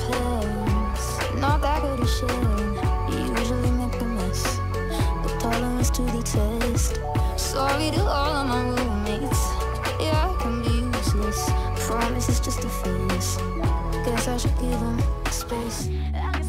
parents, not that good at sharing. You usually make a mess, the tolerance to the test. Sorry to all of my roommates, yeah, I can be useless. Promise it's just a phase. Guess I should give them space.